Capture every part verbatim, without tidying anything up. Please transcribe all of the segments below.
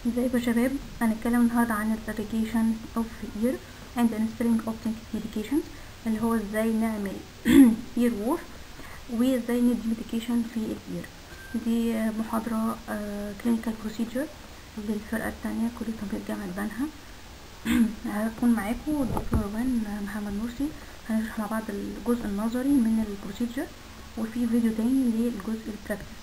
ازيكم يا شباب، هنتكلم النهارده عن ال irrigation of ear and instilling optic medications، اللي هو ازاي نعمل ear wash وازاي ندي medication في الاير. دي محاضرة clinical procedure للفرقة التانية كلية طب جامعة بنها. هكون معاكم الدكتور روان محمد مرسي، هنشرح مع بعض الجزء النظري من البروسيجر وفي فيديو تاني للجزء البراكتس.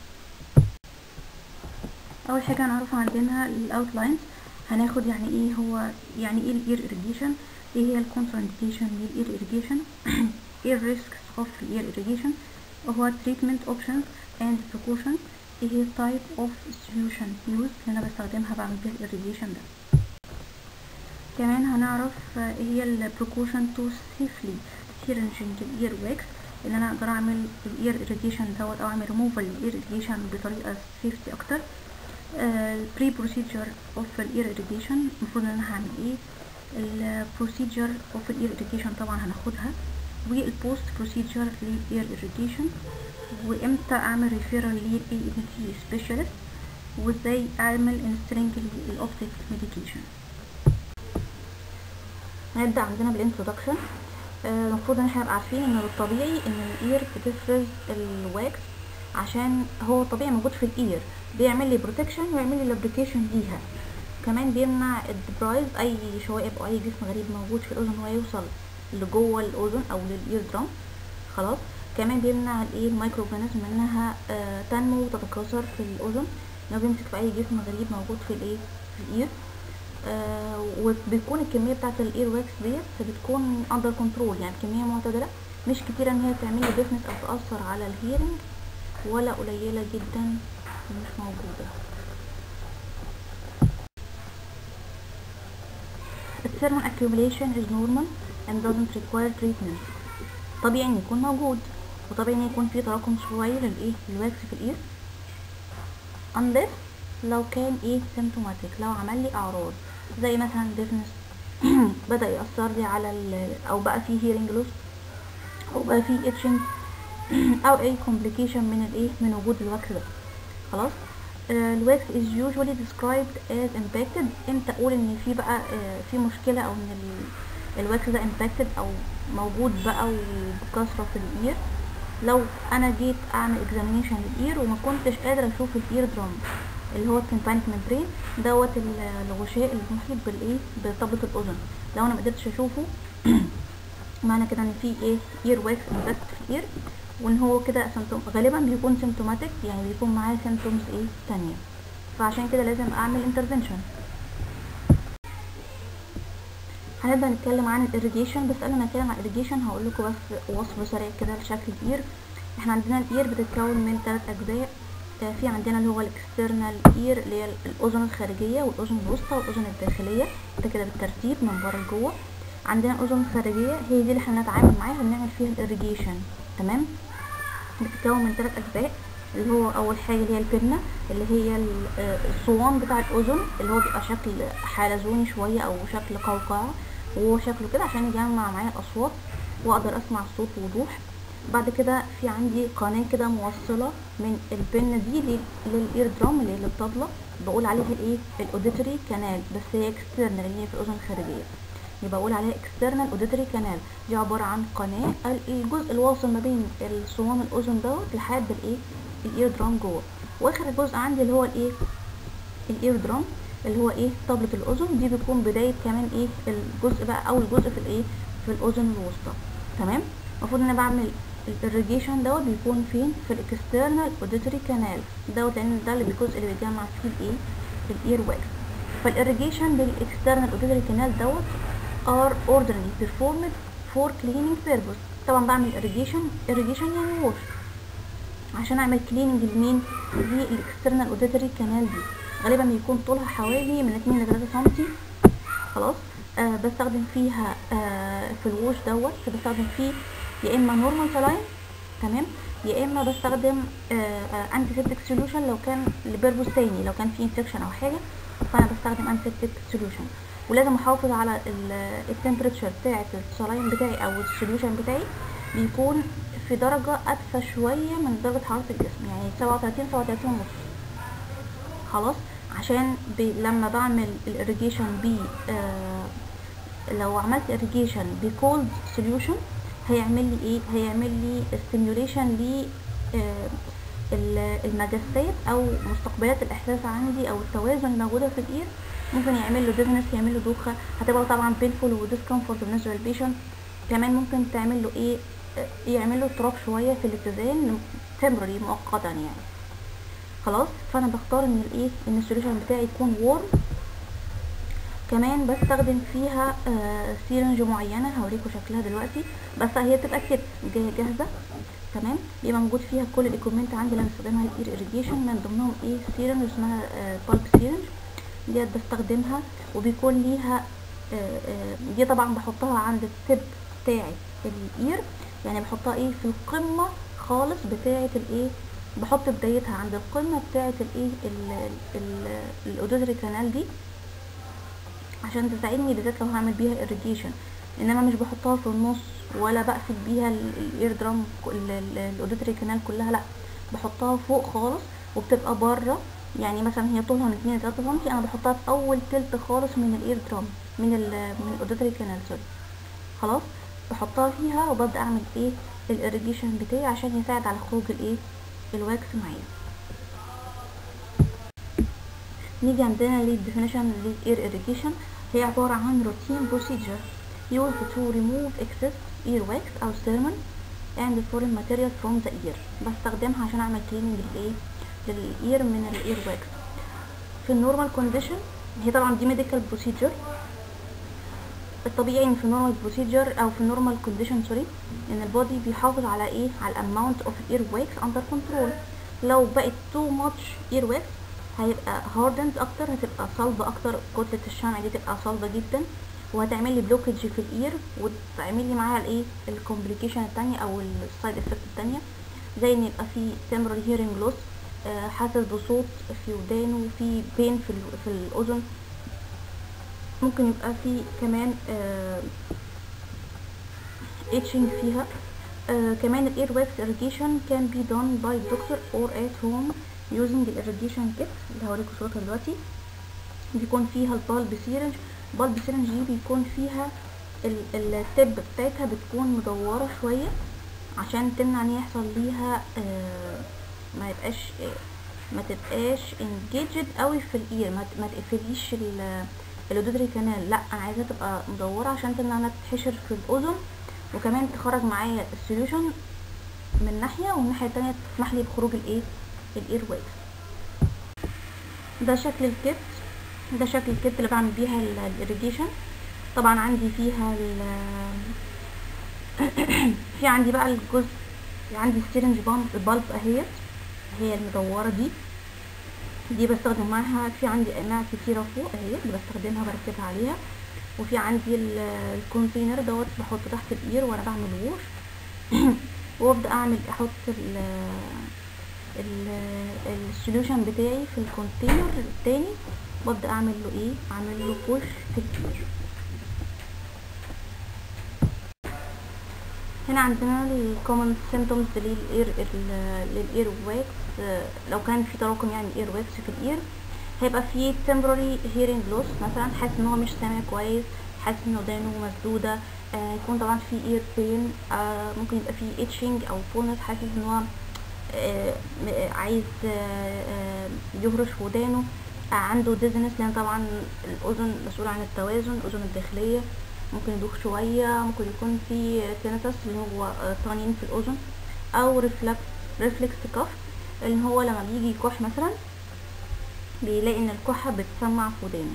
اول حاجه هنعرف عندنا الاوتلاينز، هناخد يعني ايه هو يعني ايه الاير irrigation، ايه هي الكونترانديكيشن للاير irrigation، ايه الريسكس اوف الاير irrigation، وهو treatment options and precautions، ايه هي type of solution used اللي انا بستخدمها بعمل بيها irrigation ده. كمان هنعرف ايه هي ال precaution to safely syringing ear wax، ان انا اقدر اعمل الاير irrigation دوت او اعمل removal الاير irrigation بطريقه safety اكتر. البري بروسيجر اوف الاير irrigation المفروض ان انا هعمل ايه، البروسيجر اوف الاير irrigation طبعا هناخدها، والبوست بروسيجر للاير irrigation، وامتى اعمل ريفيرال للاي اي ان تي سبيشالست، وازاي اعمل انسترينج الاوبتيك ميديكيشن. هنبدا عندنا بالانترودكشن. المفروض ان احنا نبقى عارفين ان الطبيعي ان الاير بتفرز الواكس عشان هو طبيعي موجود في الاير، بيعمل لي بروتكشن ويعمل لي لابريكيشن ليها، كمان بيمنع الدبرايز اي شوائب او اي جسم غريب موجود في الاذن هو يوصل لجوه الاذن او للاير درام. خلاص، كمان بيمنع الايه المايكرو اورجانيزم انها آه تنمو وتتكاثر في الاذن لو بيمسك في اي جسم غريب موجود في الايه في الاير. آه وبيكون الكميه بتاعه الاير واكس ديت بتكون اندر كنترول، يعني كميه معتدله، مش كتيره ان هي تعمل لي ديفنس او تاثر على الهيرنج، ولا قليله جدا مش موجوده. Thermal accumulation is normal and doesn't require treatment. طبيعي ان يكون موجود، وطبيعي ان يكون في تراكم شويه للايه للواكس في الاير unless لو كان ايه symptomatic، لو عمل لي اعراض زي مثلا deafness بدا ياثر لي على ال او بقى فيه hearing loss او بقى فيه itching او اي complication من الايه من وجود الواكس ده. خلاص، الواكس is usually described as impacted. امتى اقول ان في بقى في مشكله او ان الواكس ده impacted او موجود بقى وبكثره في الاير؟ لو انا جيت اعمل examination للاير وما كنتش قادره اشوف الاير درام اللي هو التمبانيك ممبرين دوت الغشاء المحيط بالايه بطبله الاذن، لو انا ما قدرتش اشوفه معنى كده ان في ايه اير واكس امباكت في الاير، وان هو كده سيمتوم غالبا بيكون سيمتوماتيك، يعني بيكون معاه سيمتومز ايه تانية، فعشان كده لازم اعمل انترفنشن. هنبدا نتكلم عن الاريجيشن، بس قبل ما نتكلم عن الاريجيشن هقول لكم بس وصف سريع كده لشكل الاير. احنا عندنا الاير بتتكون من ثلاث اجزاء، في عندنا اللي هو الاكسترنال اير اللي هي الاذن الخارجيه والاذن الوسطى والاذن الداخليه، ده كده بالترتيب من بره لجوه. عندنا الاذن الخارجيه هي دي اللي احنا هنتعامل معاها ونعمل فيها الاريجيشن، تمام؟ بتتكون من ثلاث اجزاء، اللي هو اول حاجه اللي هي البرنه اللي هي الصوان بتاع الاذن اللي هو بيبقى شكل حلزوني شويه او شكل قوقعه، وهو شكله كده عشان يجمع معايا الاصوات واقدر اسمع الصوت بوضوح. بعد كده في عندي قناه كده موصله من البرنه دي للاير درام اللي هي الطبله، بقول عليها الايه الاوديتوري كانال، بس هي اكسترنال اللي هي في الاذن الخارجيه، يبقى اقول عليها external auditory canal. دي عباره عن قناه الجزء الواصل ما بين الصوان الاذن دوت لحد الايه الاير درام جوه. واخر جزء عندي اللي هو الايه الاير درام اللي هو ايه طبله الاذن، دي بتكون بدايه كمان ايه الجزء بقى اول جزء في الايه في الاذن الوسطى، تمام؟ المفروض ان انا بعمل الاريجيشن دوت بيكون فين؟ في الاكسترنال auditory canal دوت، لان ده اللي الجزء اللي بيجمع فيه الايه الاير واكس. فالاريجيشن بالاكسترنال auditory canal دوت are ordinarily performed for cleaning purpose. طبعا بعمل irrigation irrigation يعني wash عشان اعمل cleaning لمين؟ للاكسترنال auditory canal دي، غالبا بيكون طولها حوالي من اتنين ل تلاتة سنتي. خلاص، آه بستخدم فيها آه في الوش دوت بستخدم فيه يا اما نورمال سلاين، تمام، يا اما بستخدم انتي سيبتيك سوليوشن لو كان لبيربوس تاني، لو كان في انفكشن او حاجه فانا بستخدم انتي سيبتيك سوليوشن. ولازم احافظ على التمبريتشر بتاعه السلاين بتاعي او السوليوشن بتاعي بيكون في درجه ادفى شويه من درجه حراره الجسم، يعني سبعة وتلاتين سبعة وتلاتين ونص. خلاص، عشان بي لما بعمل الاريجيشن ب آه لو عملت irrigation بكولد solution هيعمل لي ايه، هيعمل لي stimulation ل آه المجسات او مستقبلات الاحساس عندي او التوازن الموجوده في الاير، ممكن يعمل له ديزنس، يعمل له دوخه، هتبقى طبعا بينفول وديسكمفورت بالنسبه للبيشنت. كمان ممكن تعمل له ايه، يعمل له اضطراب شويه في الاتزان تمبرري مؤقتا يعني. خلاص، فانا بختار ان الايه ان السوليوشن بتاعي يكون وورم. كمان بستخدم فيها آه سيرنج معينه هوريكم شكلها دلوقتي، بس هي بتبقى كده جاهزه تمام، بيبقى موجود فيها كل الايكوبمنت عندي اللي بستخدمها للاير اريجيشن، من ضمنهم ايه سيرنج اسمها آه بالب سيرنج ديت بستخدمها، وبيكون ليها آه آه دي طبعا بحطها عند التب بتاعه الاير، يعني بحطها ايه في القمه خالص بتاعه الايه، بحط بدايتها عند القمه بتاعه الايه الاوديتري كانال دي عشان تساعدني بالذات لو هعمل بيها اريجيشن، انما مش بحطها في النص ولا بقفل بيها الاير درام الاوديتري كانال كلها، لا بحطها فوق خالص وبتبقى بره، يعني مثلا هي طولها من اتنين لتلاتة سنتي، انا بحطها في اول تلت خالص من الاير درام من ال من الاوديتري كانال سوري. خلاص بحطها فيها وببدا اعمل ايه الاريجيشن بتاعي عشان يساعد على خروج الايه الواكس معايا. نيجي عندنا للديفينيشن للاير اريجيشن، هي عباره عن روتين بروسيجر used to remove excess earwax او sermon and foreign material from the ear، بستخدمها عشان اعمل cleaning للايه للاير من الاير واكس. في النورمال كونديشن هي طبعا دي ميديكال بروسيجر، الطبيعي ان في النورمال بروسيجر او في النورمال كونديشن سوري ان البودي بيحافظ على ايه على الاماونت اوف اير واكس اندر كنترول. لو بقت تو ماتش اير واكس هيبقى هاردند اكتر، هتبقى صلبه اكتر، كتله الشمع دي تبقى صلبه جدا وهتعمل لي بلوكج في الاير وتعمل لي معاها الايه الكومبليكيشن الثانيه او السايد افكت الثانيه، زي ان يبقى في temporary hearing loss، آه حاسس بصوت في ودانه، في بين في في الاذن، ممكن يبقى في كمان آه itching فيها. آه كمان الاير واكس irrigation can be done by doctor or at home using the irrigation kit اللي هوريكم صورتها دلوقتي، بيكون فيها البالب سيرنج. البالب سيرنج دي بيكون فيها التب بتاعتها بتكون مدوره شويه عشان تمنع ان يحصل ليها آه ما يبقاش آه ما تبقاش انجيجد قوي في الاير، ما تقفليش الاوديتري كانال، لا انا عايزاها تبقى مدوره عشان تمنع انها تتحشر في الاذن، وكمان تخرج معايا السوليوشن من ناحيه ومن الناحيه التانيه تسمح لي بخروج الايه الاير واكس. ده شكل الكيت، ده شكل الكيت اللي بعمل بيها الاريجيشن. طبعا عندي فيها في عندي بقى الجزء عندي السيرنج بالب اهيت هي المدوره دي دي بستخدم معاها، في عندي انواع كتيره فوق اهي اللي بستخدمها بركبها عليها، وفي عندي الكونتينر دوت بحطه تحت الاير وانا بعمل ووش وابدا اعمل احط السوليوشن بتاعي في الكونتينر التاني وابدا اعمل له ايه اعمل له بوش في الاير. هنا عندنا الكومن سيمبتومز للاير للاير واكس، لو كان في تراكم يعني اير واكس في الاير هيبقى في temporary hearing loss، مثلا حاسس ان هو مش سامع كويس، حاسس ان ودانه مسدوده، آه يكون طبعا في ear pain، آه ممكن يبقى في itching او فونس، حاسس ان هو آه عايز آه يهرش في ودانه، آه عنده dizziness لان طبعا الاذن مسؤول عن التوازن، الاذن الداخليه ممكن يدوخ شويه، ممكن يكون في tinnitus اللي هو طنين في الاذن، او ريفلكس ريفلكس كف اللي هو لما بيجي يكح مثلا بيلاقي ان الكحه بتسمع في ودانه.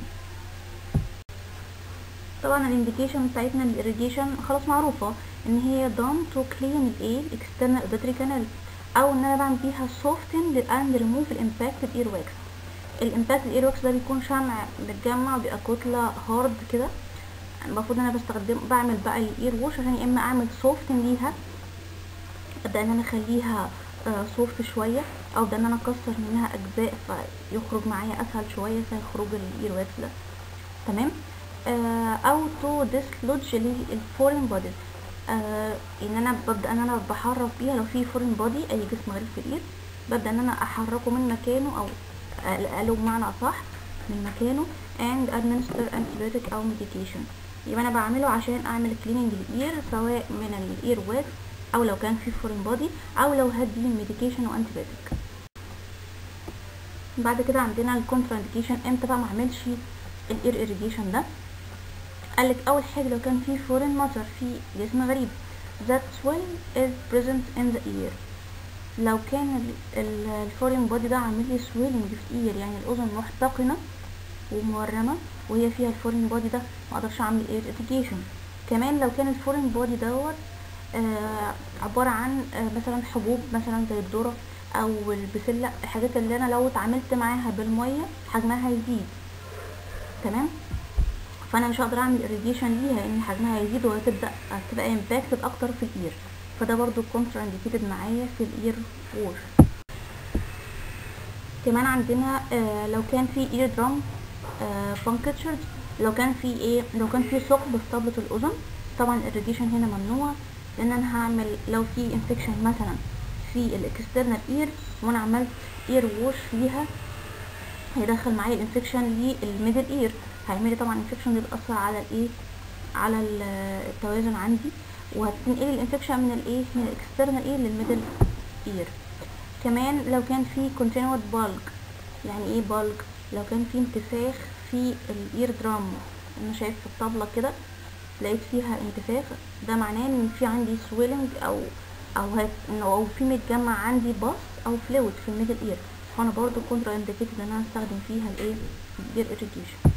طبعا الانديكيشن بتاعتنا للإيريجيشن خلاص معروفه ان هي done to clean الايه external auditory canal، او ان انا بعمل بيها soften and remove الامباكت اير واكس. الامباكت اير واكس ده بيكون شمع متجمع وبيبقى كتله هارد كده، المفروض ان انا بستخدم بعمل بقى الاير ووش عشان يا اما اعمل سوفتن ليها، ابدا ان انا اخليها سوفت شويه، او ابدا ان انا اكسر منها اجزاء فيخرج معايا اسهل شويه في خروج الاير واكس ده تمام. آه او تو ديسلوج للفورين بوديز، آه ان انا ببدا ان انا بحرك بيها لو في فورين بودي اي جسم غريب في الايد، ببدا ان انا احركه من مكانه او اقلقه بمعنى اصح من مكانه and administer antibiotic او medication. يبقى انا بعمله عشان اعمل cleaning للاير سواء من الاير ويت او لو كان في foreign body او لو هدي medication و antibiotic. بعد كده عندنا الكونترا انديكيشن، امتى بقى ما اعملش الاير irrigation ده. قالك اول حاجه لو كان في foreign matter في جسم غريب that swell is present in the ear. لو كان الفورين بودي ده عامل لي سويلنج في الاير، يعني الاذن محتقنه ومورمه وهي فيها الفورين بودي ده، ما اقدرش اعمل اير irrigation. كمان لو كان الفورين بودي دوت آه عباره عن آه مثلا حبوب مثلا زي الذره او البسله، الحاجات اللي انا لو اتعاملت معاها بالميه حجمها هيزيد، تمام، فانا مش هقدر اعمل irrigation ليها لان حجمها هيزيد وهتبدا تبقى امباكتد اكتر في الاير، فده برضو كونترا انديكيتد معايا في الاير ووش. كمان عندنا آه لو كان في اير درام بانكتشرد، لو كان في ايه لو كان في ثقب في طبلة الاذن، طبعا irrigation هنا ممنوع، لان انا هعمل لو في انفكشن مثلا في الاكسترنال اير وانا عملت اير ووش فيها هيدخل معايا الانفكشن للميدل اير، هيعمل لي طبعا انفكشن بيأثر على الايه على التوازن عندي، وهتنقل الانفكشن من الايه من الاكسترنال اير للميدل اير. كمان لو كان في continued bulk، يعني ايه bulk؟ لو كان في انتفاخ في الاير درام، انا شايف في الطبلة كده لقيت فيها انتفاخ، ده معناه ان في عندي swelling او او هت... او في متجمع عندي باص او فلويد في الميدل اير، فانا برضو كونترا انديكيتد ان انا استخدم فيها الايه الاير irrigation.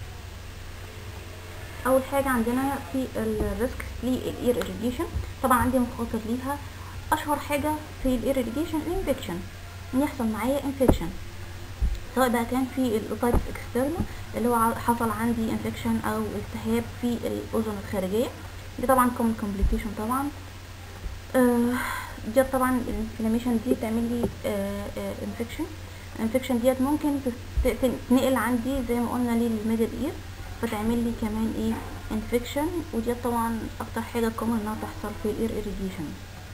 اول حاجه عندنا في الريسك للاير irrigation، طبعا عندي مخاطر ليها. اشهر حاجه في الاير irrigation الانفكشن، ان يحصل معايا انفكشن سواء بقى كان في الاوتايتس اكسترنا اللي هو حصل عندي انفكشن او التهاب في الاذن الخارجيه، دي طبعا كومن كومبليكيشن طبعا. آه دي طبعا الانفلاميشن دي تعمل لي انفكشن، الانفكشن ديت ممكن تنقل عندي زي ما قلنا للميدل اير فتعمل لي كمان ايه انفكشن، ودي طبعا اكتر حاجه كومن انها تحصل في الاير irrigation.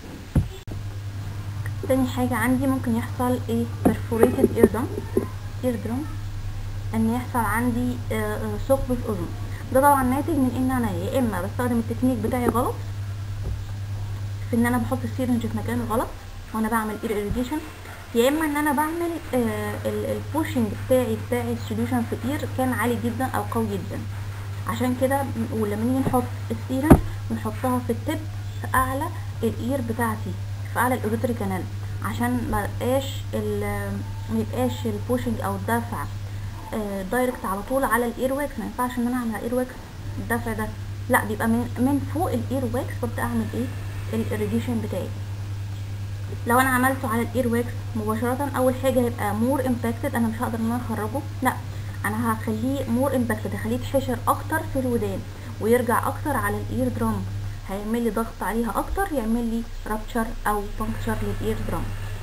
تاني حاجه عندي ممكن يحصل ايه perforated eardrum eardrum ان يحصل عندي ثقب في الاذن، ده طبعا ناتج من ان انا يا اما بستخدم التكنيك بتاعي غلط في ان انا بحط السيرنج في مكان غلط وانا بعمل اير irrigation، يا اما ان انا بعمل البوشنج بتاعي بتاع السوليوشن في الاير كان عالي جدا او قوي جدا، عشان كده ولما نيجي نحط السيرنج بنحطها في التب في اعلى الاير بتاعتي في اعلى الاوديتري كانال، عشان ما يبقاش ما يبقاش البوشنج او الدفع دايركت على طول على الاير واكس، ما ينفعش ان انا اعمل على الاير واكس الدفع ده، لا بيبقى من من فوق الاير واكس ببدا اعمل ايه الirrigation بتاعي. لو انا عملته على الاير واكس مباشره اول حاجه هيبقى مور امباكتد، انا مش هقدر ان انا اخرجه، لا انا هخليه مور امباكتد، هخليه يتحشر اكتر في الودان ويرجع اكتر على الاير درام، هيعمل لي ضغط عليها اكتر، يعمل لي رابتشر او بانكتشر للاير درام.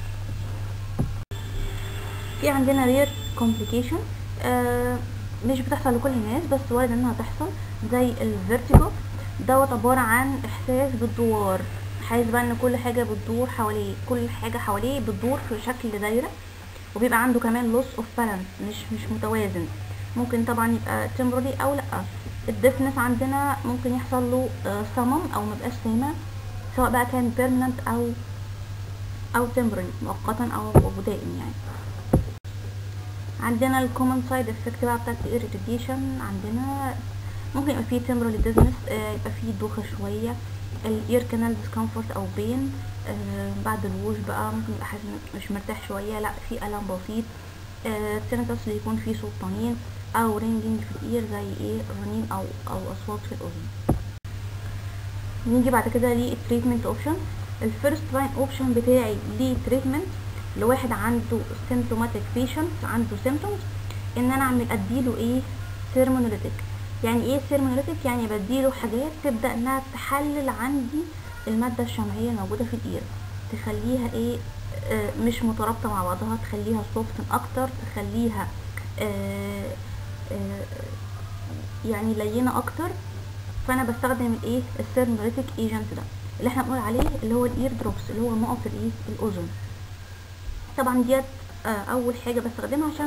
في عندنا رير كومبليكيشن آه مش بتحصل لكل الناس بس وارد انها تحصل، زي الفيرتيجو دوت عباره عن احساس بالدوار، حاسس بقى ان كل حاجه بتدور حواليه، كل حاجه حواليه بتدور في شكل دايره، وبيبقى عنده كمان لوس اوف بالانس، مش مش متوازن، ممكن طبعا يبقى تمبرلي او لا. الديفنس عندنا ممكن يحصل له صمم او مبقاش سامع، سواء بقى كان بيرمننت او او تمبرلي مؤقتا او دائم يعني. عندنا الكومن سايد افكت بقى بتاعت الاير irrigation، عندنا ممكن يبقى فيه تمبرلي ديزنس، يبقى فيه دوخه شويه، الاير كانال ديسكمفورت او بين آه بعد الووش بقى، ممكن يبقى حاسس مش مرتاح شويه، لا في الم بسيط، التينيتس اللي يكون فيه صوت طنين او رينجينج في الاير زي ايه رنين او او اصوات في الاذن. نيجي بعد كده للتريتمنت اوبشن. الفيرست لاين اوبشن بتاعي للتريتمنت لواحد عنده سيمتوماتيك بيشنت عنده سيمتومز، ان انا اعمل اديله ايه ثيرمونوليتيك. يعني ايه ثيرمونوليتيك؟ يعني بديله حاجات تبدا انها تحلل عندي الماده الشمعيه الموجوده في الاير، تخليها ايه آه مش مترابطه مع بعضها، تخليها سوفتن اكتر، تخليها آه آه يعني لينه اكتر. فانا بستخدم الايه الثيرمونوليتيك ايجنت ده اللي احنا بنقول عليه اللي هو الاير دروبس، اللي هو نقط الايه الاذن. طبعا ديت آه اول حاجه بستخدمها عشان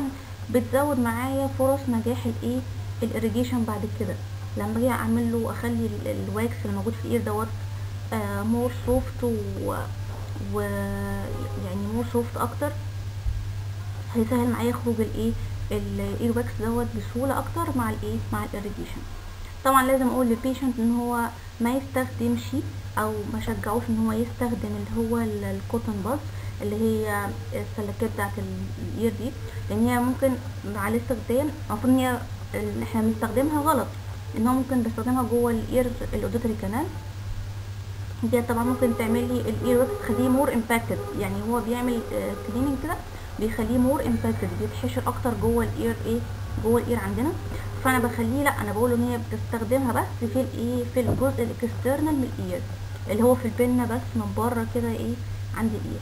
بتزود معايا فرص نجاح الايه الاريجيشن بعد كده. لما اجي اعمل له اخلي ال- الواكس اللي موجود في الاير دوت مور سوفت و, و يعني مور سوفت اكتر، هيسهل معايا خروج الايه الاير واكس دوت بسهوله اكتر مع الايه مع الاريجيشن. طبعا لازم اقول للبيشنت ان هو ما يستخدمش او ما شجعوش ان هو يستخدم اللي هو ال- الكوتون بادز اللي هي السلكات بتاعت ال- الاير دي، لان هي ممكن مع الاستخدام المفروض ان هي ال- احنا بنستخدمها غلط، ان هو ممكن بستخدمها جوه الاير الاوديتوري كانال. دي طبعا ممكن تعمل لي الاير واكس تخليه مور امباكتد، يعني هو بيعمل كليننج كده بيخليه مور امباكتد، بيتحشر اكتر جوه الاير ايه جوه الاير عندنا. فانا بخليه لا انا بقول ان هي بتستخدمها بس في الايه في الجزء الاكسترنال من الاير اللي هو في البنه بس من بره كده ايه عند الاير.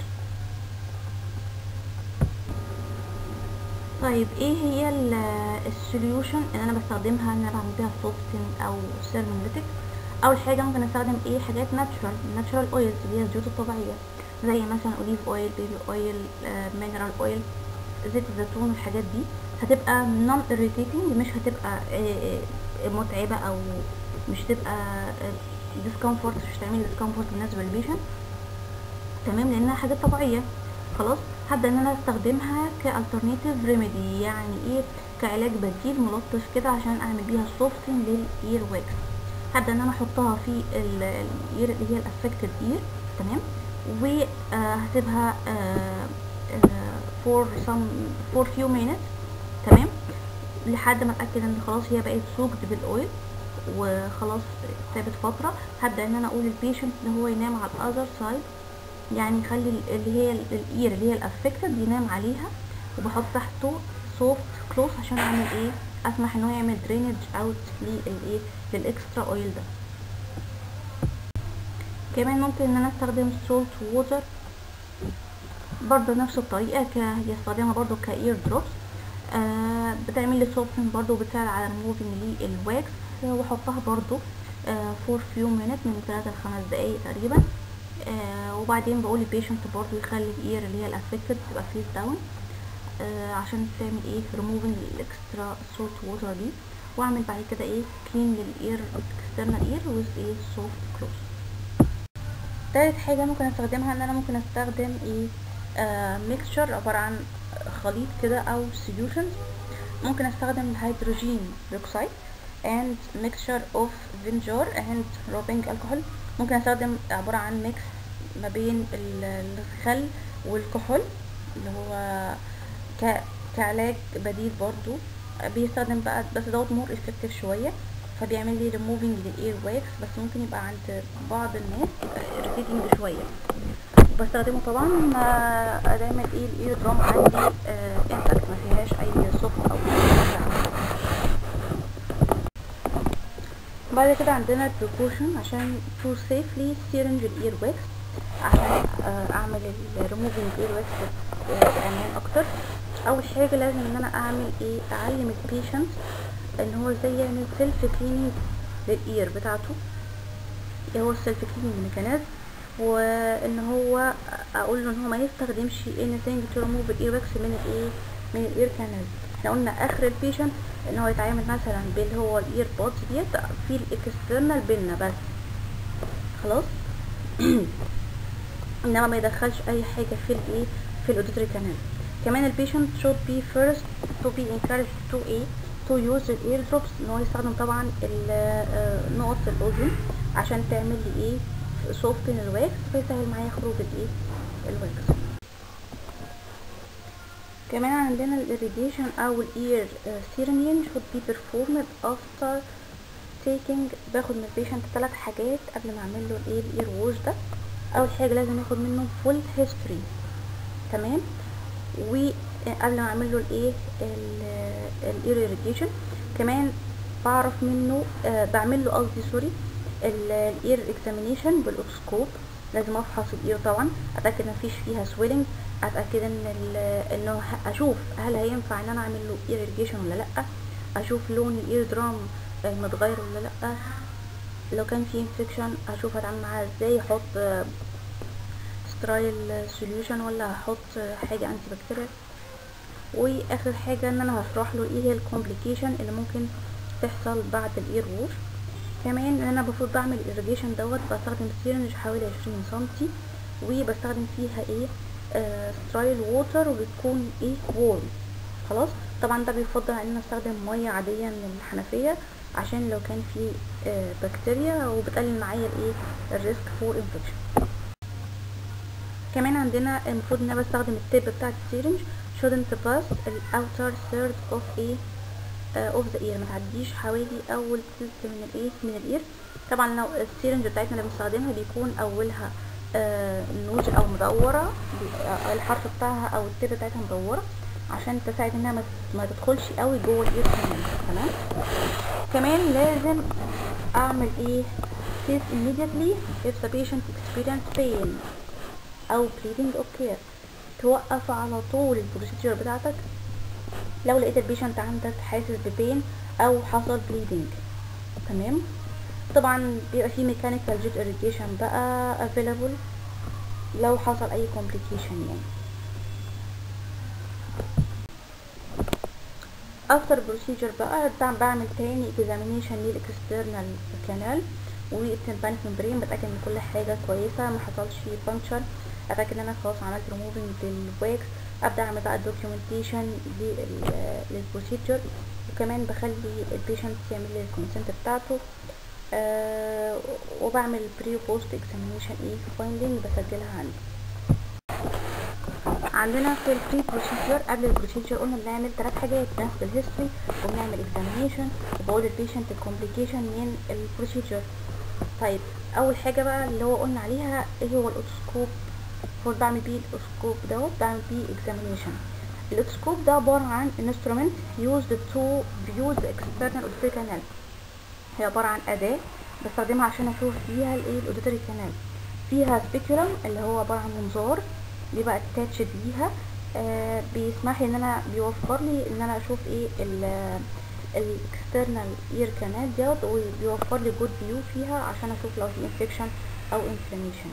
طيب ايه هي السوليوشن اللي انا بستخدمها ان انا بعمل بيها سوفتن او سيرموليتك؟ اول حاجه ممكن استخدم ايه حاجات ناتشورال ناتشورال اويلز اللي هي الزيوت الطبيعيه، زي مثلا اوليف اويل، بيبي اويل، مينرال اويل، زيت الزيتون. الحاجات دي هتبقى نون irritating، مش هتبقى آه، آه، متعبه او مش هتبقى ديسكمفورت، مش هتعمل ديسكمفورت بالنسبه للبيشنت، تمام، لانها حاجات طبيعيه. خلاص هبدا ان انا استخدمها كالترناتيف ريميدي، يعني ايه كعلاج بديل ملطف كده عشان اعمل بيها سوفتنج للاير واكس. هبدا ان انا احطها في الاير اللي هي الافكتد اير، تمام، وهسيبها فور سم فور فيو مينتس، تمام، لحد ما اتاكد ان خلاص هي بقت سوكد بالاويل وخلاص ثابت فتره. هبدا ان انا اقول للبيشنت ان هو ينام على الاذر سايد، يعني يخلي اللي هي الاير اللي هي الافكتد ينام عليها، وبحط تحته سوفت كلوث عشان اعمل ايه اسمح ان هو يعمل درينج اوت للايه للاكسترا اويل ده. كمان ممكن ان انا استخدم سولت ووتر برضه نفس الطريقه، ك يستخدمها برضه كاير دروبس، آه بتعمل لي سوفتن برضه وبتساعد على ريموفنج للواكس، واحطها برضه فور فيو مينت من ثلاثة لخمس دقايق تقريبا. آه وبعدين بقول للبيشنت برضه يخلي الاير اللي هي الافكتد تبقى فيس داون، آه عشان تعمل ايه ريموفنج الاكسترا سولت ووتر دي، واعمل بعد كده ايه كلين للاير اكسترنال اير ويز ايه سوفت كلوز. تالت حاجه ممكن استخدمها ان انا ممكن استخدم ايه آه ميكستشر عباره عن خليط كده او سوليوشنز. ممكن استخدم الهيدروجين بيروكسيد and mixture of vinegar and rubbing alcohol. ممكن استخدم عباره عن ميكس ما بين الخل والكحول اللي هو ك... كعلاج بديل برضو، بيستخدم بقى بس دوت مور افكتيف شويه، فبيعمل لي ريموفينج للاير واكس، بس ممكن يبقى عند بعض الناس irritating شويه. بستخدمه طبعا دايما ايه الاير درام عندي انتاكت ما فيهاش اي سوفت او بعد كده عندنا البريكوشن عشان تو سيفلي سيرنج الاير واكس، عشان اعمل الريموفينج اير واكس بامان اكتر. اول حاجه لازم ان انا اعمل ايه اعلم البيشنت ان هو ازاي يعمل سيلف كليننج للاير بتاعته، اللي هو السيلف كليننج ميكانيزم، وان هو اقول له ان هو ما يستخدمش anything to remove الاير واكس من الايه من الاير كانال. احنا قلنا اخر البيشنت ان هو يتعامل مثلا باللي هو الاير بودز ديت في الاكسترنال بينا بس، خلاص انما ما يدخلش اي حاجه في الايه في الاوديتوري كانال. كمان البيشنت should be first to be encouraged to ايه to use الاير دروبس، ان هو يستخدم طبعا نقط الاوزون عشان تعمل لي ايه سوفتن الواكس، فيسهل معايا خروج الايه الواكس. كمان عندنا الاريجيشن او الاير سيرمين should be performed after taking. باخد من البيشنت ثلاث حاجات قبل ما اعمل له الايه الاير ووش ده. اول حاجه لازم ياخد منه فول هيستوري، تمام، وقبل ما اعمل له الايه الاير اريجيشن كمان بعرف منه آه بعمل له قصدي سوري الاير اكزامينيشن بالاوتوسكوب. لازم افحص الاير طبعا، اتاكد ان مفيش فيها سويلنج، اتاكد ان انه اشوف هل هينفع ان انا اعمل له اير اريجيشن ولا لا، اشوف لون الاير درام متغير ولا لا، لو كان في انفكشن اشوف هتعامل معاها ازاي، احط سترايل سوليوشن ولا هحط حاجه انتي بكتيريال. واخر حاجه ان انا هشرح له ايه هي الكومبليكيشن اللي ممكن تحصل بعد الاير ووش. كمان ان انا المفروض بعمل الاريجيشن دوت بستخدم سيرنج حوالي عشرين سنتي، وبستخدم فيها ايه آه سترايل ووتر، وبتكون ايه وورم. خلاص طبعا ده بيفضل ان انا استخدم ميه عاديه من الحنفيه عشان لو كان في آه بكتيريا، وبتقلل معايا الايه الريسك فور انفكشن. كمان عندنا المفروض ان انا بستخدم التيب بتاعت السيرنج shouldn't pass ال outer third of a uh, of the ear، ما تعديش حوالي اول تلت من الايه من الاير. طبعا لو السيرنج بتاعتنا اللي بنستخدمها بيكون اولها آه نوج او مدوره، الحرف بتاعها او التيب بتاعتها مدوره عشان تساعد انها ما, ما تدخلش قوي جوه الاير كمان. تمام. كمان لازم اعمل ايه test immediately if the patient experience pain او bleeding occur. توقف على طول البروسيجر بتاعتك لو لقيت البيشنت عندك حاسس ببين او حصل bleeding. تمام. طبعا بيبقى في mechanical jet irrigation بقى available لو حصل اي complication يعني. after procedure بقى بعمل تاني examination للاكسترنال كانال والتمبانيك ممبرين، بتاكد ان كل حاجه كويسه ما حصلش فانكشن، اتاكد ان انا خلاص عملت ريموفنج للواكس، ابدا اعمل بقى الدوكيومنتيشن للبروسيجر، وكمان بخلي البيشنت يعمل لي الكونسنت بتاعته، آه وبعمل بري بوست اكزامينيشن ايه فايندنج بسجلها عندي. عندنا في البري بروسيجر قبل البروسيجر قلنا بنعمل ثلاث حاجات، بناخد الهيستوري وبنعمل اكزامينيشن وبقول البيشنت الكومبليكيشن من البروسيجر. طيب اول حاجه بقى اللي هو قلنا عليها ايه هو الاوتوسكوب. المفروض بعمل بيه الاوتوسكوب دوت بعمل بيه اكزامينيشن. الاوتوسكوب ده عباره عن انسترومنت used to view the external auditory canal. هي عباره عن اداه بستخدمها عشان اشوف فيها الايه الاوديتوري كانال. فيها سبيكولم اللي هو عباره عن منظار بيبقى اتاتشد ليها، آه بيسمح لي ان انا بيوفر لي ان انا اشوف ايه الاكسترنال اير كانال ديت، وبيوفر لي جود فيو فيها عشان اشوف لو في انفكشن او انفلاميشن.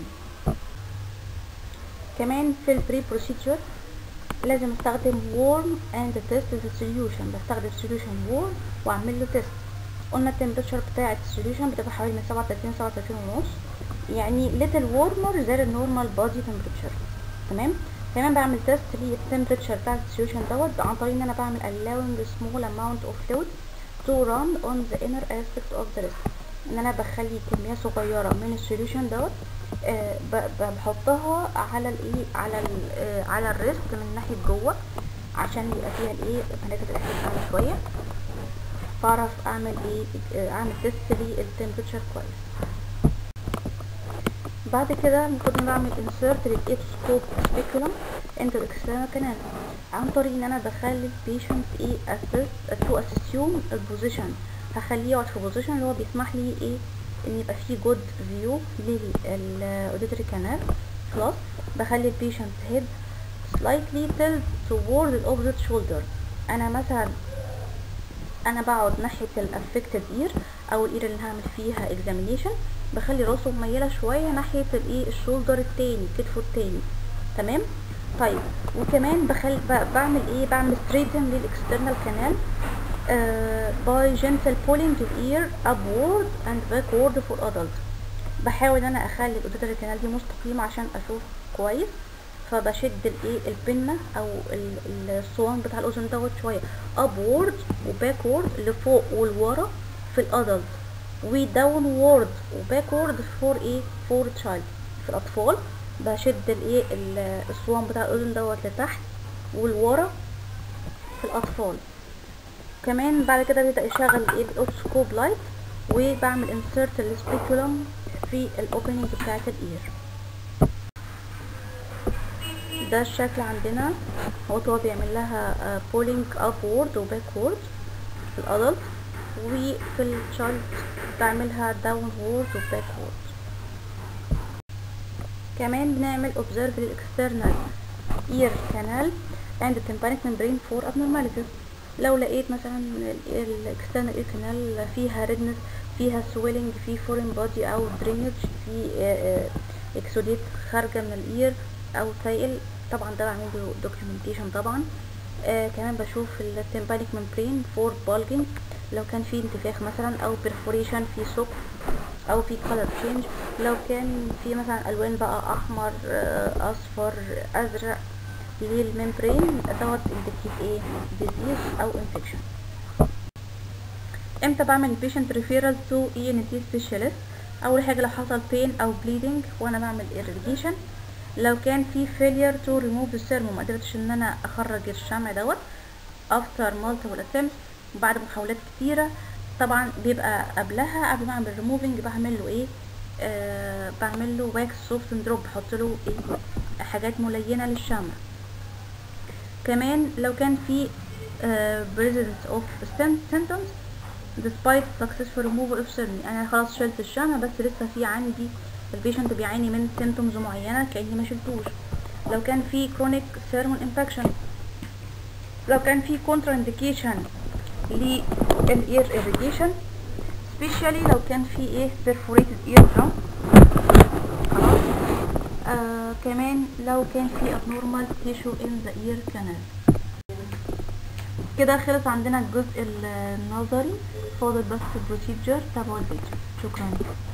كمان في البري بروسيجر لازم استخدم وورم اند تيست السوليوشن، بستخدم سوليوشن وورم واعمل له تيست. قلنا التمبريتشر بتاعه السوليوشن بتبقى حوالي من سبعة وتلاتين سبعة وتلاتين ونص، يعني ليتل وورمر زي النورمال بادي تمبريتشر. تمام. كمان بعمل تيست للتمبريتشر بتاع السوليوشن دوت عن طريق ان انا بعمل allowing small amount of fluid to run on the inner aspect of the wrist، ان انا بخلي كميه صغيره من السوليوشن دوت آه بحطها على الايه على ال آه على الريست من ناحيه جوه عشان يبقى فيها الايه نسبه الاحساس اعلى شويه، بعرف اعمل ايه آه اعمل تيست للتمبريتشر كويس. بعد كده المفروض ان بعمل انسيرت للايتوسكوب سبيكولم انتو الاكسترنال كانال عن طريق ان انا بخلي البيشنت ايه اسيست تو اسيوم البوزيشن، هخليه يقعد في بوزيشن اللي هو بيسمح لي ايه ان يبقى فيه جود فيو للاوديتوري كانال. خلاص بخلي البيشنت هيد سلايتلي تلت توورد الاوبزيت شولدر. انا مثلا انا بقعد ناحيه الافكتد اير او الاير اللي هعمل فيها اكزامينيشن، بخلي راسه مميله شويه ناحيه الايه الشولدر التاني كتفه التاني. تمام. طيب وكمان بخل بعمل ايه بعمل ستريتن للاكسترنال كانال باي جنتل بولينج الاير ابورد اند باكورد فور ادلت. بحاول ان انا اخلي الاوديتوري كانال دي مستقيمه عشان اشوف كويس، فبشد الايه البنه او الصوان بتاع الاذن دوت شويه ابورد وباكورد لفوق ولورا في الادلت، وداون وورد وباكورد فور ايه فور تشايلد في الاطفال. بشد الايه الصوان بتاع الاذن دوت لتحت والورا في الاطفال. كمان بعد كده بيبدا يشغل الايه الاوتوسكوب لايت، وبعمل انسيرت السبيكولم في الاوبننج بتاعه الاير. ده الشكل عندنا هو هو بيعمل لها بولينج ابورد وباكورد في الادلت، وفي التشايلد بعملها داون وورد وباكورد. كمان بنعمل observe للاكسترنال ear canal and tympanic membrane for abnormalities. لو لقيت مثلا الاكسترنال ear canal فيها redness، فيها swelling، في foreign body او drainage، في exudate خارجه من الاير او سائل، طبعا ده بعمل له documentation طبعا آه كمان بشوف التمبانيك ممبرين فور بالجنج، لو كان في انتفاخ مثلا او perforation في ثقب او في color change، لو كان في مثلا الوان بقى احمر آه اصفر ازرق للممبرين دوت indicate ايه disease او infection. امتى بعمل patient referral to E N T specialist؟ اول حاجه لو حصل pain او bleeding وانا بعمل irrigation، لو كان في failure to remove the serum، ما قدرتش ان انا اخرج الشمع دوت after multiple attempts، بعد محاولات كتيره. طبعا بيبقى قبلها قبل ما اعمل removing بعمل له ايه آه بعمل له wax soft drop، بحط له ايه حاجات ملينه للشمع. كمان لو كان في آه presence of symptoms despite successful removal of serum، انا خلاص شلت الشمع بس لسه في عندي البيشنت بيعاني من symptoms معينه كاني ما شلتوش. لو كان في chronic thermal infection، لو كان في contraindication للاير irrigation especially لو كان في ايه perforated eardrum. خلاص آه كمان لو كان في abnormal tissue in the ear canal. كده خلص عندنا الجزء النظري، فاضل بس البروسيجر تبع الفيديو. شكرا.